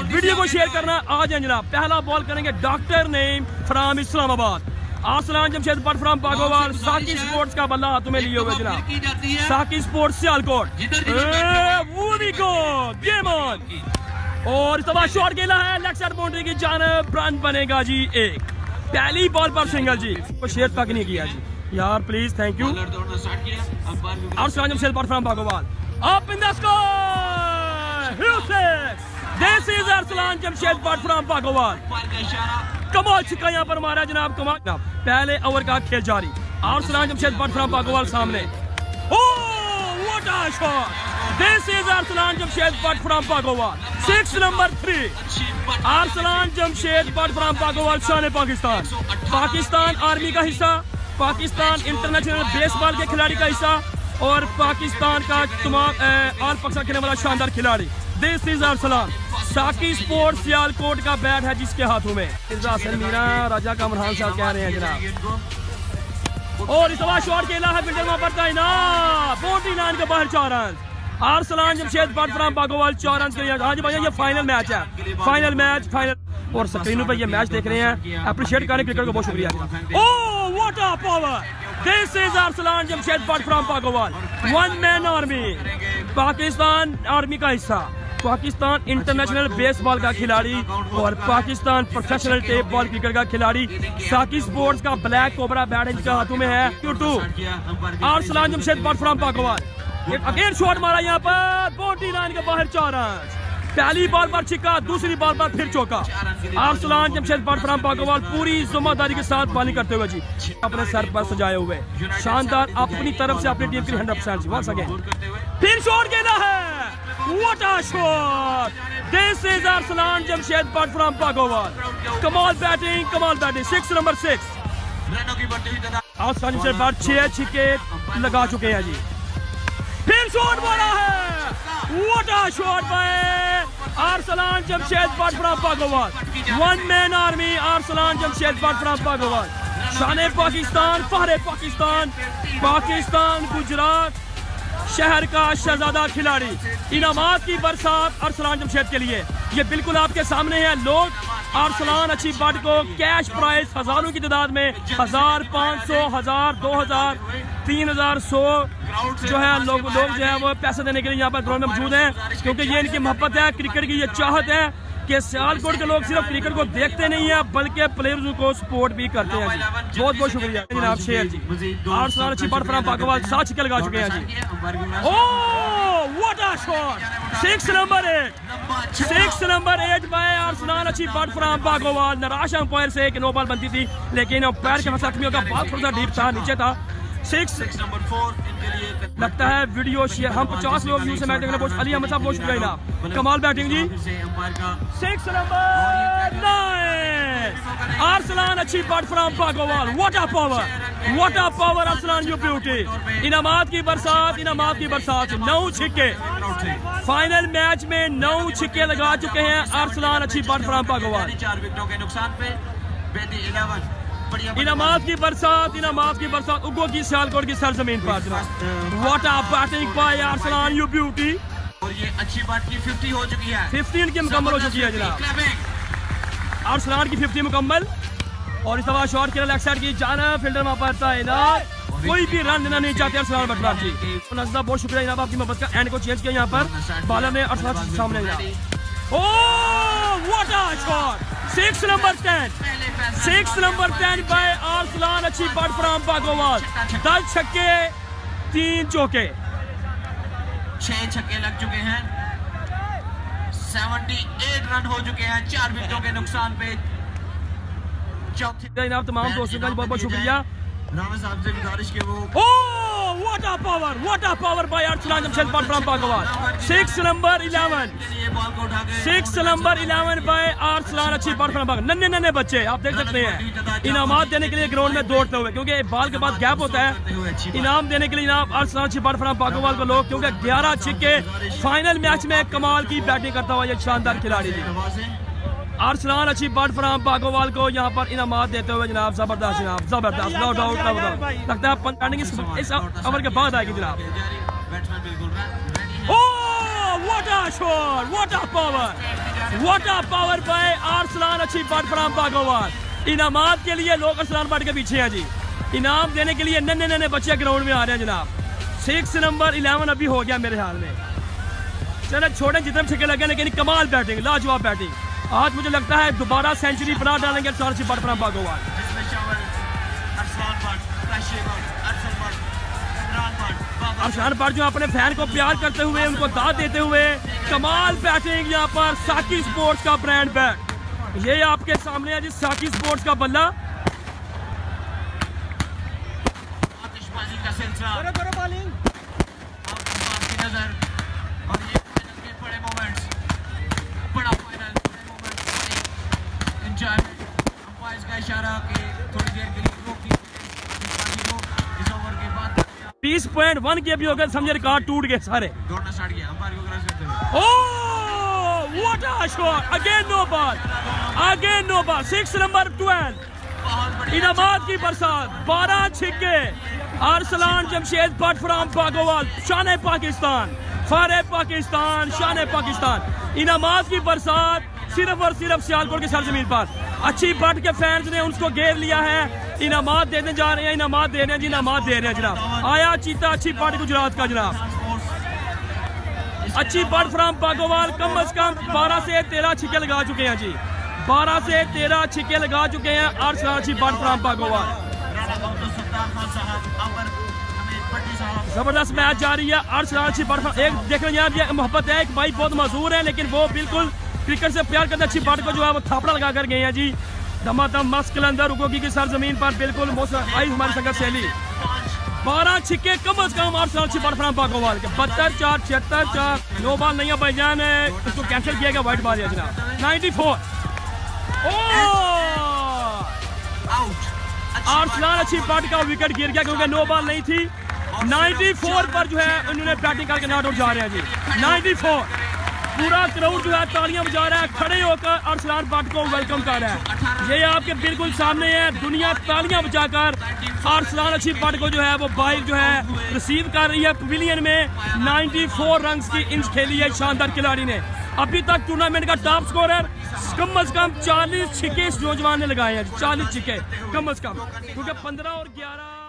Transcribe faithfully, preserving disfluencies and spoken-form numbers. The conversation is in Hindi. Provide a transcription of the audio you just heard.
वीडियो को शेयर करना आ जाए जनाब। पहला बॉल करेंगे doctor name from Islamabad. Arsalan Jamshed Butt from Bagowal. Saqi sports का बल्ला हाथों में लिए हुए जनाब। साकी स्पोर्ट्स सियालकोट। गेम ऑन और इस दफा शॉट खेला है लेग साइड बाउंड्री की जानब। रन बनेगा जी एक। पहली बॉल पर सिंगल जी को शेयर तक नहीं किया जी यार, please thank you. Arsalan Jamshed Butt from Bagowal up in the sky. This is Arsalan Jamshed Butt from Bagowal. कमाल छिक्का यहाँ पर मारा जनाब, कमाल। पहले ओवर का खेल जारी। आरसलान जमशेद बट फ्रॉम बागोवाल सामने। Oh what a shot. This is Arsalan Jamshed Butt from Bagowal. Six number three. Arsalan Jamshed Butt from Bagowal शान पाकिस्तान। पाकिस्तान आर्मी का हिस्सा, पाकिस्तान इंटरनेशनल बेसबॉल के खिलाड़ी का हिस्सा और पाकिस्तान का तमाम ऑल पाकिस्तान खेलने वाला शानदार खिलाड़ी। This is Arsalan. Saqi sports Sialkot का बैट है जिसके हाथों में। मीरा राजा कामरान साहब कह रहे हैं जनाब। और इस बार शॉट खेला है बिल्डर वहां पर तैनात। फोर्टी नाइन के बाहर चार रन। आरसलान जमशेद बट फ्रॉम बागोवाल चार रन के लिए। हाँ जी भैया ये फाइनल मैच है, फाइनल मैच फाइनल। और स्क्रीन पर ये मैच देख रहे हैं, अप्रिशिएट करें क्रिकेट को, बहुत शुक्रिया। Oh what a power. This is Arsalan Jamshed Butt from Bagowal. One man army, Pakistan army का हिस्सा, पाकिस्तान इंटरनेशनल बेसबॉल का खिलाड़ी और Pakistan professional tape ball cricket का खिलाड़ी। साकी स्पोर्ट्स का ब्लैक कोबरा बैट इनके हाथों में है। Two two Arsalan Jamshed Butt from Bagowal. Again shot मारा यहाँ पर, फोर्टी नाइन के बाहर चार रन। पहली बॉल पर छिक्का, दूसरी बॉल पर फिर चौका। आरसलान जमशेद बट फ्रॉम बागोवाल पूरी जिम्मेदारी के साथ बॉलिंग करते हुए जी, अपने सर पर सजाए हुए शानदार, अपनी तरफ से अपनी टीम के लिए हंड्रेड परसेंट। वंस अगेन फिर शॉट खेला है। What a shot. This is Arsalan Jamshed Butt from Bagowal. कमाल बैटिंग, कमाल batting. Six number six. Arsalan Jamshed Butt छह छिक्के लगा चुके हैं जी। फिर शॉट मारा है। What a shot by Arsalan Jamshed Butt from Bagowal. One man army Arsalan Jamshed Butt from Bagowal. शान पाकिस्तान, फहरे पाकिस्तान, पाकिस्तान गुजरात शहर का शहजादा खिलाड़ी। इनामात की बरसात आरसलान जमशेद के लिए। ये बिल्कुल आपके सामने है। लोग आरसलान अच्छी बट को कैश प्राइस हजारों की तादाद में, हजार, पाँच सौ, हजार, दो हजार, तीन हजार, सौ जो है लोग लोग जो है वो पैसे देने के लिए यहाँ पर ग्राउंड में मौजूद हैं, क्योंकि ये इनकी मोहब्बत है, क्रिकेट की ये चाहत है कि सियालकोट के लोग सिर्फ क्रिकेट को देखते नहीं है बल्कि प्लेयर्स को सपोर्ट भी करते हैं जी। बहुत बहुत शुक्रिया जनाब शेर जी। आरसलान अच्छी बट फ्रॉम बागोवाल सात छक्के लगा चुके हैं जी। Oh what a shot. Six number eight. Six number eight by Arsalan अच्छी बट फ्रॉम बागोवाल। निराश अंपायर से एक नो बॉल बनती थी, लेकिन अंपायर के जख्मियों का बॉल थोड़ा सा डीप था, नीचे था। सिक्स लगता है वीडियो शेयर। हम पचास लोग व्यूज से मैच देखने पहुंच। अली अहमद साहब बहुत शुक्रिया जनाब, कमाल बैटिंग जी। Six number nine. आरसलान अच्छी Butt from Bagowal. What a power, what a power Arsalan, you beauty. इनामात की बरसात, इनामात की बरसात। नौ छिक्के फाइनल मैच में, नौ छिक्के लगा चुके हैं आरसलान अच्छी बट फ्रॉम बागोवाल। इनामात की बरसात, इनामात की बरसात उगो की सियालकोट की सरजमीन पर। What a batting by Arsalan, you beauty. और ये अच्छी बात की फिफ्टी हो चुकी है। फिफ्टीन की मुकम्मल हो चुकी है जनाब। आरसलान की फिफ्टी मुकम्मल। और इस दफा शॉट खेला लेग साइड की जाना, फील्डर वहां पर तैनात। कोई भी रन देना नहीं चाहते आरसलान बटवार जी। नजदा बहुत शुक्रिया जनाब आपकी मोहब्बत का। एंड को चेंज किया यहाँ पर बालर ने अरसलान सामने जनाब। Oh what a shot. Six number ten. Six number ten by Arsalan अच्छी बट फ्रॉम बागोवाल। दस छक्के, तीन चौके, छह छक्के लग चुके हैं। अठहत्तर रन हो चुके हैं, चार विकेटों के नुकसान पे। चौथे जनाब तमाम दोस्तों का बहुत बहुत शुक्रिया। राणा साहब से गुजारिश के वो oh what a power, what a power by Arsalan Jamshed Butt from Bagowal. Six number eleven. Six number eleven by Arsalan अच्छी बट फ्रॉम बागोवाल। नन्हे नन्हे बच्चे आप देख सकते हैं इनामात देने के लिए ग्राउंड में दौड़ते हुए, क्योंकि बॉल के बाद गैप होता है। इनाम देने के लिए इनाम आरसलान अच्छी बट फ्रॉम बागोवाल को लोग, क्योंकि ग्यारह छिक्के फाइनल मैच में कमाल की बैटिंग करता हुआ ये शानदार खिलाड़ी थी। आरसलान अच्छी बट फ्रॉम बागोवाल को यहाँ पर इनामात देते हुए जनाब जबरदस्त, जनाब जबरदस्त, नो डाउट, नो डाउट। लगता है पंचायत इस ओवर के बाद आएगी जनाब। ओह what a shot, what a power, what a power by Arsalan अच्छी बट फ्रॉम बागोवाल। इनामात के लिए लोग अरसलान बट के पीछे हैं जी। इनाम देने के लिए नन्हे नन्हे बच्चे ग्राउंड में आ रहे हैं जनाब। सिक्स नंबर इलेवन अभी हो गया मेरे ख्याल में। चले छोटे जितने छक्के लगे लेकिन कमाल बैटिंग, लाजवाब बैटिंग। आज मुझे लगता है दोबारा सेंचुरी बना डालेंगे अरसलान अच्छी बट फ्रॉम बागोवाल। अरसलान बट जो अपने फैन को प्यार करते हुए उनको दाद देते हुए कमाल बैटिंग यहाँ पर साकी स्पोर्ट्स का ब्रांड बैट। ये आपके सामने है जी साकी स्पोर्ट्स का बल्ला। करो करो बॉलिंग आपकी नजर और ये फाइनल के बड़े मोमेंट्स, बड़ा फाइनल मोमेंट्स, एंजॉयमेंट। अंपायर्स का इशारा कि थोड़ी देर के लिए रोक दी इस ओवर के बाद बीस पॉइंट वन के भी हो गए, समझे रिकॉर्ड टूट गए सारे। दौड़ना स्टार्ट किया अंपायर को क्रॉस करते हुए। Oh what a shot, again no ball, again no ball. Six number twelve इनामात की बरसात, बारह छिक्के। अरसलान जमशेद बट फ्रॉम बागोवाल, शान पाकिस्तान, फारे पाकिस्तान, शान पाकिस्तान। इनामात की बरसात सिर्फ और सिर्फ सियालकोट की सरजमीन पर। अच्छी बट के फैंस ने उसको घेर लिया है। इनामात देने जा रहे हैं, इनामात दे रहे हैं जी, इनामात दे रहे हैं जनाब। आया चीता अच्छी बट गुजरात का जनाब। अच्छी बट फ्रॉम बागोवाल कम अज कम बारह से तेरह छिक्के लगा चुके हैं जी, बारह से तेरह छिक्के लगा चुके हैं अरसलान अच्छी बट फ्रॉम बागोवाल। जबरदस्त मैच जारी है। अरसलान अच्छी बट एक देख रहे हैं ये मोहब्बत है, एक भाई बहुत मशहूर है लेकिन वो बिल्कुल क्रिकेट से प्यार करते अच्छी बट को जो है वो थापड़ा लगा कर गए हैं जी। धमाधम मस्क कलंदर उगोगी की सरजमीन पर बिल्कुल आई हमारी संगत सहेली। बारह छिक्के कम अज कम अरसलान अच्छी बट फ्रॉम बागोवाल के। बहत्तर चार छिहत्तर चार नो बॉल नहीं है भाईजान, इसको कैंसिल किया गया, व्हाइट बॉल है जनाब। नाइन्टी फोर अरसलान अच्छी बट का विकेट गिर गया क्योंकि नो बॉल नहीं थी। नाइन्टी फोर पर जो है उन्होंने बैटिंग करके नॉट आउट जा रहे हैं जी। नाइन्टी फोर पूरा क्राउड जो है तालियां बजा रहा है, खड़े होकर अरसलान बट को वेलकम कर रहा है। ये आपके बिल्कुल सामने है, दुनिया तालियां बजाकर अरसलान अच्छी बट को जो है वो बाइक जो है रिसीव कर रही है पवेलियन में। नाइन्टी फोर रन की इंच खेली है शानदार खिलाड़ी ने। अभी तक टूर्नामेंट का टॉप स्कोरर कम अज कम चालीस छिक्के इस नौजवान ने लगाए हैं, चालीस छिक्के कम अज कम, क्योंकि पंद्रह और ग्यारह